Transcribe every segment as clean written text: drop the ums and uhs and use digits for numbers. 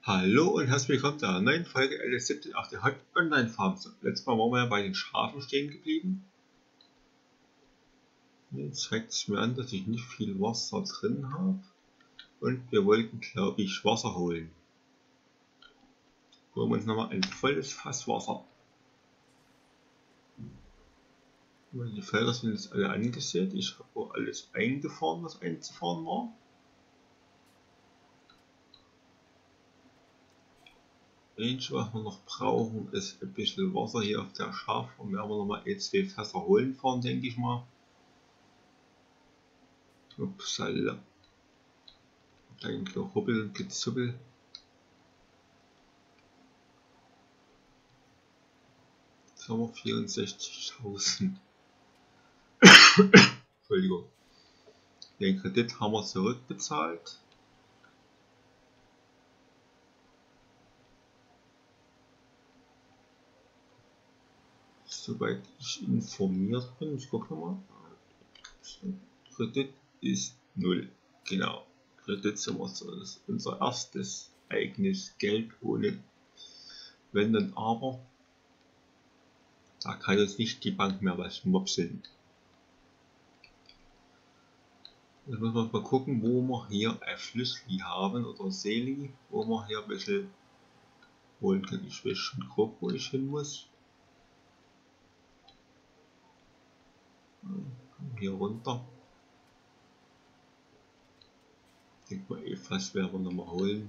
Hallo und herzlich willkommen zu einer neuen Folge LS17 Online Farm. Letztes Mal waren wir ja bei den Schafen stehen geblieben. Jetzt zeigt es mir an, dass ich nicht viel Wasser drin habe. Und wir wollten, glaube ich, Wasser holen. Holen wir uns nochmal ein volles Fass Wasser. Die Felder sind jetzt alle angesät. Ich habe auch alles eingefahren, was einzufahren war. Was wir noch brauchen, ist ein bisschen Wasser hier auf der Schaffarm. Werden wir nochmal zwei Fässer holen fahren, denke ich mal. Upsala. Dann gehubbel und gezubbel. Jetzt haben wir 64.000. Entschuldigung. Den Kredit haben wir zurückbezahlt. Soweit ich informiert bin, ich gucke nochmal. Kredit ist 0. Genau. Kredit sind wir so. Das ist unser erstes eigenes Geld ohne Wenn und Aber. Da kann uns nicht die Bank mehr was mopseln. Jetzt müssen wir mal gucken, wo wir hier ein Flüssli haben oder Seli, wo wir hier ein bisschen holen können. Ich weiß schon grob, wo ich hin muss. Hier runter. Ich denke mal, fast werden wir nochmal holen.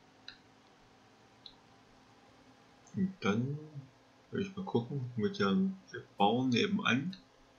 Und dann will ich mal gucken mit dem Bauern nebenan.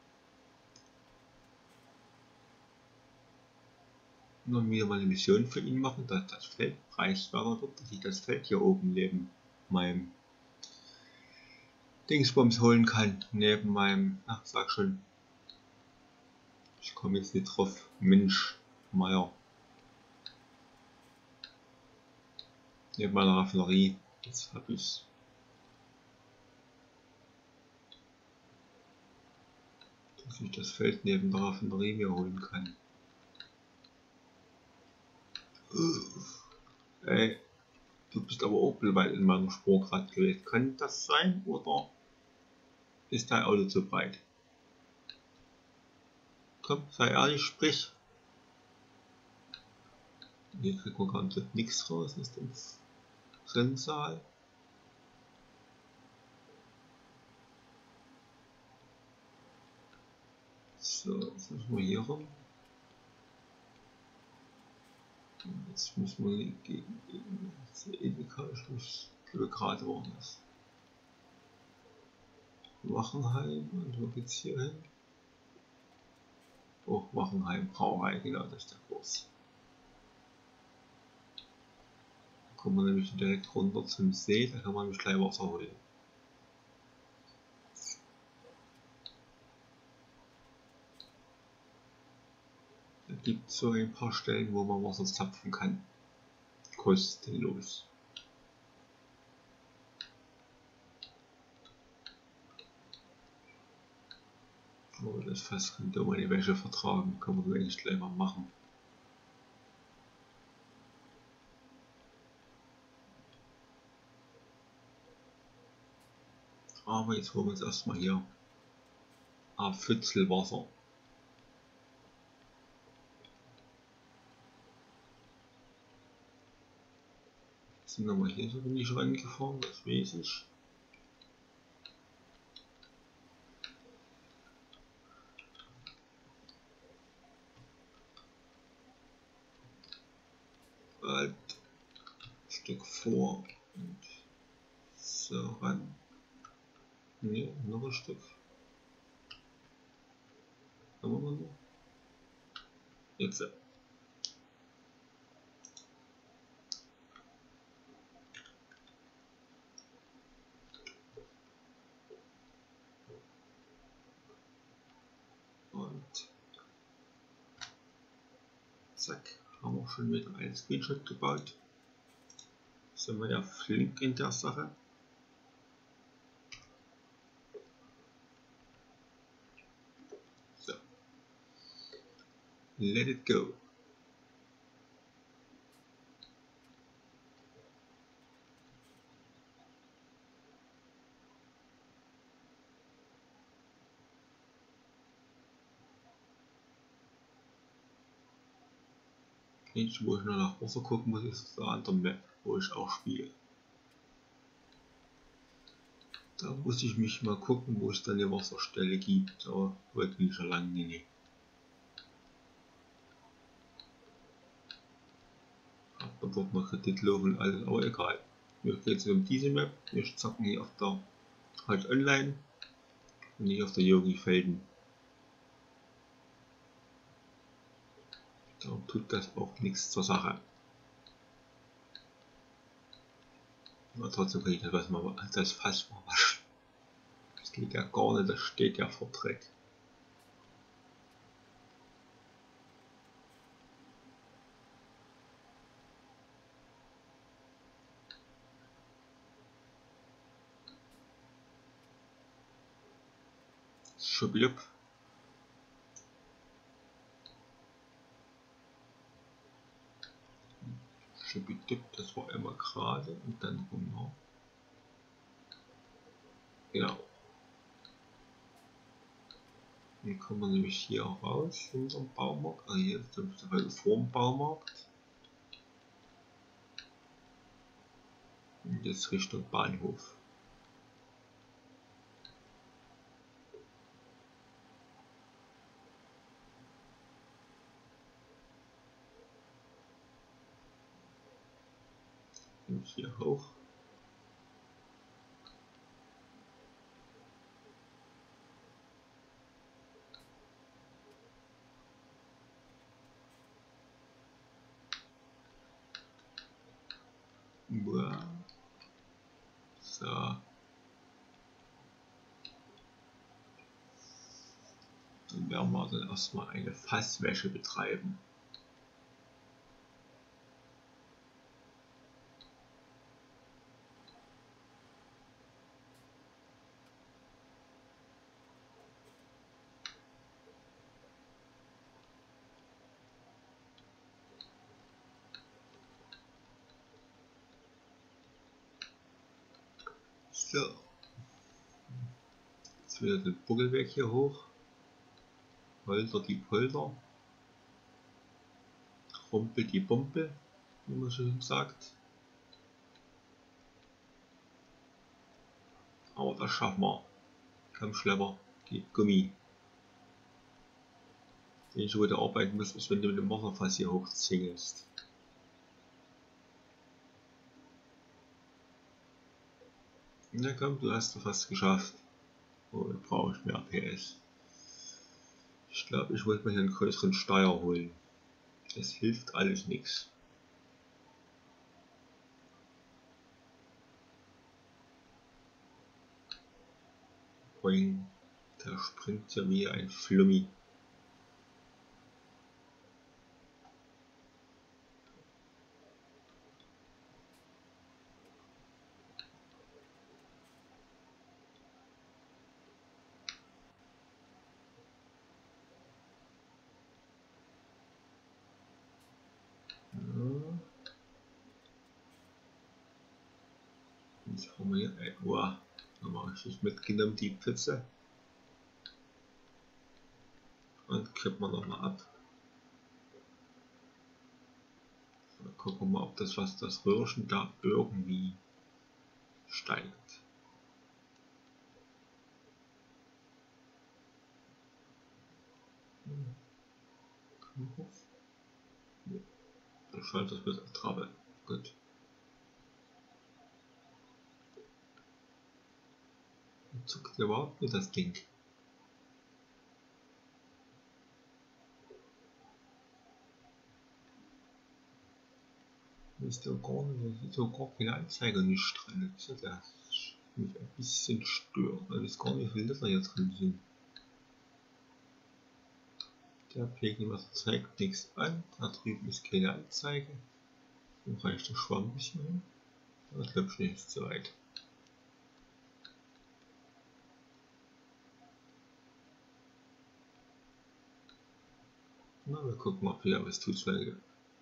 Und dann wieder mal eine Mission für ihn machen, dass das Feld preiswerter wird, dass ich das Feld hier oben neben meinem Dingsbums holen kann. Neben meinem, ach sag schon, ich komme jetzt nicht drauf, Mensch, Meier. Neben meiner Raffinerie, jetzt habe ich dass ich das Feld neben der Raffinerie mir holen kann. Ey, du bist aber auch weit in meiner Spur gerade gewesen. Kann das sein oder ist dein Auto zu breit? Komm, sei ehrlich, sprich. Hier kriegt man gar nichts raus aus dem Rennsaal. So, jetzt müssen wir hier rum. Jetzt müssen wir gegen Edeka, ich muss gerade woanders. Wachenheim, und wo geht's hier hin? Oh, Wachenheim, Brauerei, genau, das ist der Kurs. Da kommen wir nämlich direkt runter zum See, da kann man nämlich gleich Wasser holen. Da gibt es so ein paar Stellen, wo man Wasser zapfen kann. Kostenlos. Oh, das Fass könnte auch meine Wäsche vertragen, kann man eigentlich gleich mal machen. Aber jetzt holen wir uns erstmal hier ein Pfützel Wasser. Sind wir mal hier so nicht rangefahren, das weiß ich. Halt, ein Stück vor und so ran. Ne, noch ein Stück. Haben wir noch? Jetzt. Und zack, haben wir schon wieder einen Screenshot gebaut. Sind wir ja flink in der Sache. So. Let it go. Jetzt, wo ich noch nach Wasser gucken muss, ist auf der anderen Map, wo ich auch spiele. Da muss ich mich mal gucken, wo es dann eine Wasserstelle gibt, aber heute bin ich schon lange nicht. Hat man dort noch Kreditlofen und alles, aber egal. Mir geht es um diese Map, wir zocken hier auf der halt online und nicht auf der Yogi Felden. Darum tut das auch nichts zur Sache. Aber trotzdem kann ich das Fass mal waschen. Das geht ja gar nicht, das steht ja vor Dreck. Schublup. Schubidup, das war immer gerade und dann runter. Genau. Dann kommen wir nämlich hier raus in unserem Baumarkt. Also hier ist der vor dem Baumarkt. Und jetzt Richtung Bahnhof. Und hier hoch. So. Dann werden wir dann erstmal eine Fasswäsche betreiben. So. Jetzt wieder den Buckelweg hier hoch. Holter die Polter. Rumpel die Pumpe, wie man schon sagt. Aber das schaffen wir. Komm Schlepper, gib Gummi. Den ich heute arbeiten muss, ist, wenn du mit dem Wasserfass hier hochzingelst. Na komm, du hast es fast geschafft. Oh, da brauche ich mehr PS. Ich glaube, ich wollte mir hier einen größeren Steuer holen. Es hilft alles nichts. Boing. Der springt ja wie ein Flummi. Ja. Jetzt haben wir hier ein Ohr. Dann mache ich das mitgenommen, die Pfütze. Und kippen wir nochmal ab. Dann gucken wir mal, ob das Röhrchen da irgendwie steigt. Da scheint das bis auf Trabe. Gut. Zuckt überhaupt nicht das Ding. Ist ja gar nicht, so gar keine Anzeige nicht drin. Das ist ja mich ein bisschen stört, weil ich gar nicht, wie viel Liter jetzt drin sind. Der Pegelmesser zeigt nichts an, da drüben ist keine Anzeige. Dann reicht der Schwamm ein bisschen hin. Das glaube ich nicht, ist zu weit. Na, wir gucken mal, ob wieder was tut, weil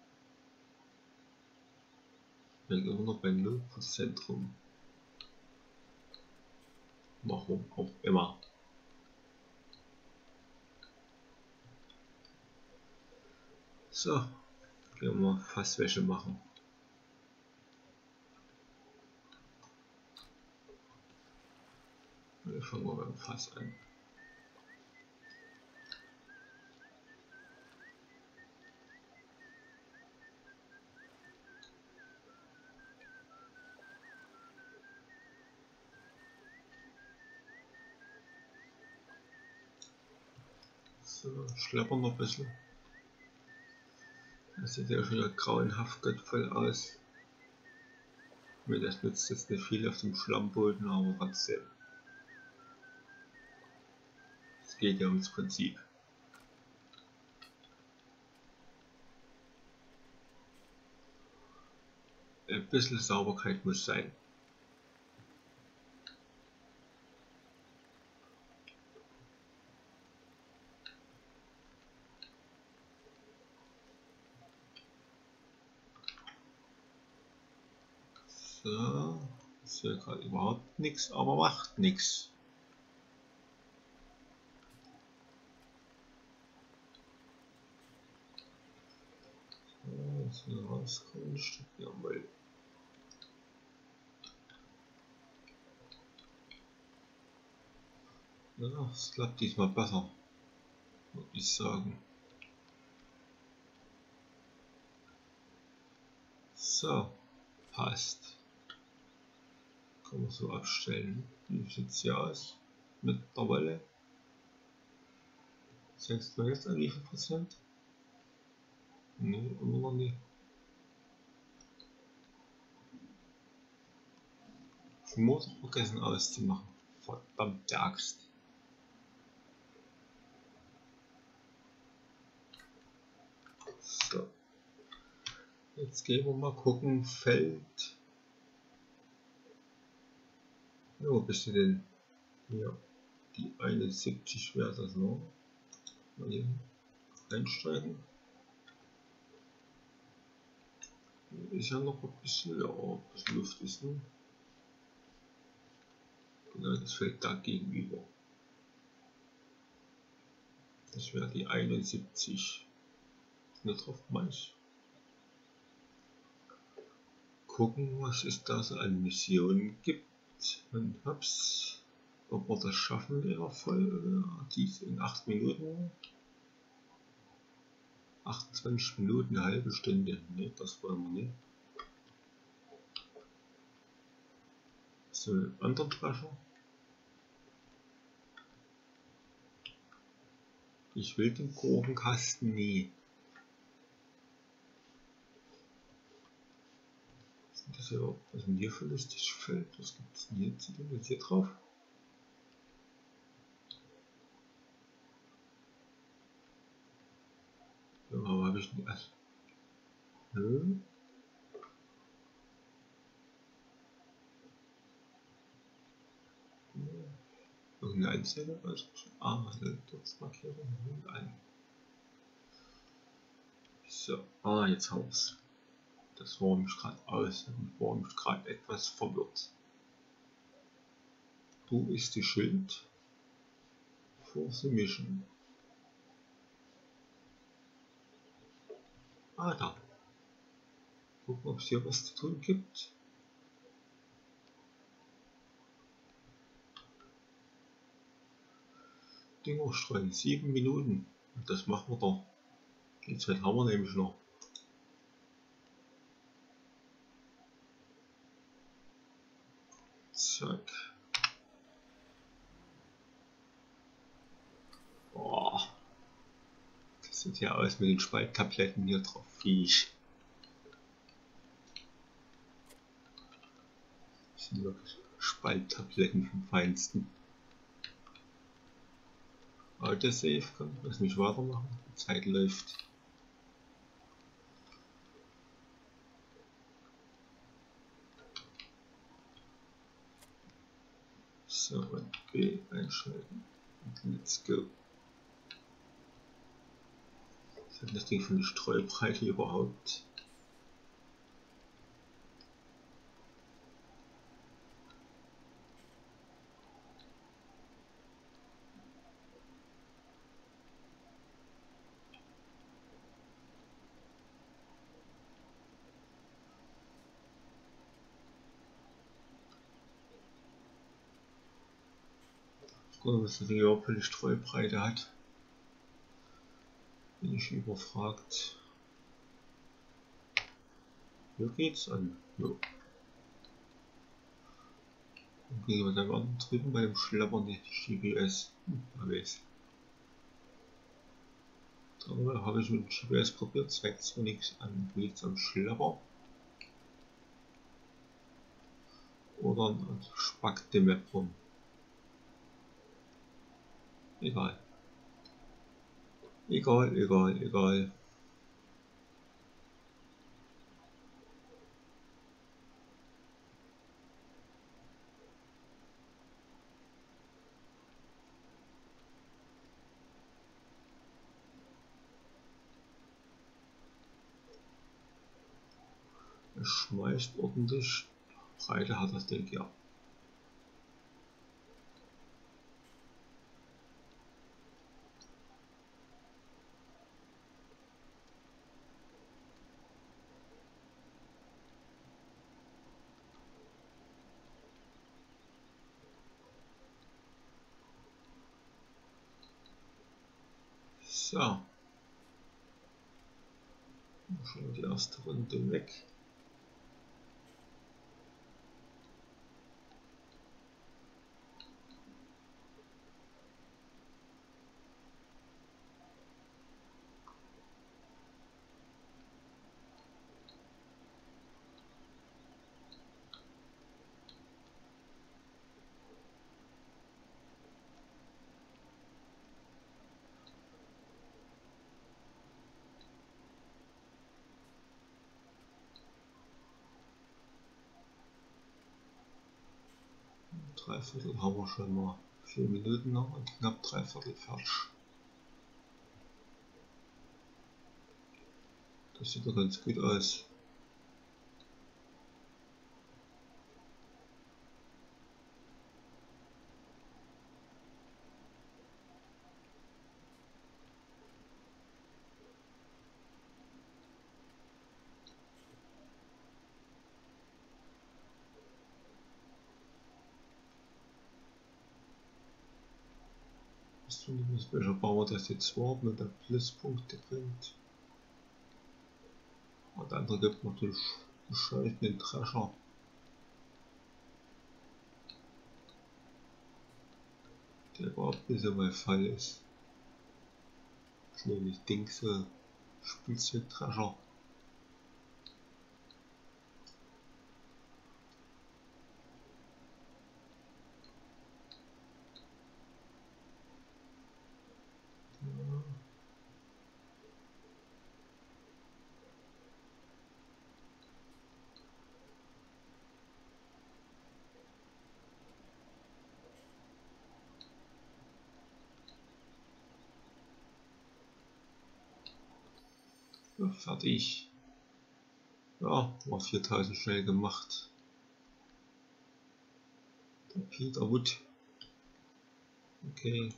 wir immer noch bei 0% rum. Warum auch immer. So, Gehen wir mal Fasswäsche machen. Fangen wir beim Fass an. So, schleppern noch ein bisschen. Das sieht ja schon wieder grauenhaft gottvoll aus. Mir das nützt jetzt nicht viel auf dem Schlammboden, aber trotzdem. Es geht ja ums Prinzip. Ein bisschen Sauberkeit muss sein. So, ist hier gerade überhaupt nichts, aber macht nichts. So, jetzt wieder rauskommen, ein Stück jawohl. Ja, es klappt diesmal besser, würde ich sagen. So, passt. Kann man so abstellen. Wie sieht es hier aus mit der Wolle? Zeigst du jetzt an wie viel Prozent? Ne, immer noch nicht. Ich muss vergessen auszumachen. Verdammte Axt. So. Jetzt gehen wir mal gucken. Feld. Ja, wo bist du denn? Ja. Die 71 wäre das noch. Mal hier einsteigen. Ist ja noch ein bisschen, ja, ein bisschen Luft ist nun. Genau, das Feld da gegenüber. Das wäre die 71. Ist nicht drauf meist. Gucken, was es da so an Missionen gibt. Und hab's. Ob wir das schaffen, wäre voll. Dies in 8 Minuten. 28 Minuten, eine halbe Stunde. Ne, das wollen wir nicht. So, einen anderen Treffer. Ich will den Gurkenkasten nie. Das ist ja, was ist denn hier für lustig Feld? Was gibt es denn hier zu tun? Was ist hier drauf? Ja, aber habe ich nicht. Nö. Irgendeine Anzeige? Also, Durchmarkierung an. So, jetzt haben wir's. Das war mich gerade aus und war mich gerade etwas verwirrt. Wo ist die Schild? For the Mission. Da. Gucken, ob es hier was zu tun gibt. Dinger streuen, 7 Minuten. Und das machen wir doch. Die Zeit haben wir nämlich noch. Zack. Oh, das sieht ja aus mit den Spalttabletten hier drauf. Viech. Das sind wirklich Spalttabletten vom Feinsten. Autosave, komm, lass mich weitermachen. Die Zeit läuft. So, und B einschalten. Und let's go. Was hat das Ding für eine Streubreite überhaupt? Gucken, was das Ding überhaupt für eine Streubreite hat. Bin ich überfragt. Hier geht's an. Jo. Okay, was haben wir drüben bei dem Schleppern nicht GPS? Wer weiß. Darüber habe ich mit dem GPS probiert, zeigt zwar nichts an. Geht's am Schlepper? Oder spackt die Map rum? Egal. Egal. Es schmeißt ordentlich. Breite hat das Ding ja. So. Schon die erste Runde weg. Dreiviertel haben wir schon mal. 4 Minuten noch und knapp dreiviertel fertig. Das sieht doch ganz gut aus. Welcher Bauer das jetzt war, mit der Pluspunkte bringt. Und der andere gibt noch den bescheidenen Drescher. Der überhaupt nicht so mein Fall ist. Das ist nämlich Ding so Spielzeugdrescher. Ja, fertig. Ja, war 4000 schnell gemacht. Der Peter Wood. Okay.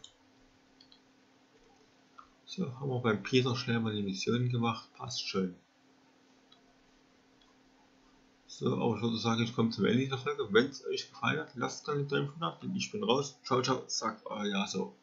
So, haben wir beim Peter schnell mal die Mission gemacht. Passt schon. So, aber ich würde sagen, ich komme zum Ende dieser Folge. Wenn es euch gefallen hat, lasst gerne einen Daumen nach, denn ich bin raus. Ciao, ciao, sagt euer Jaso.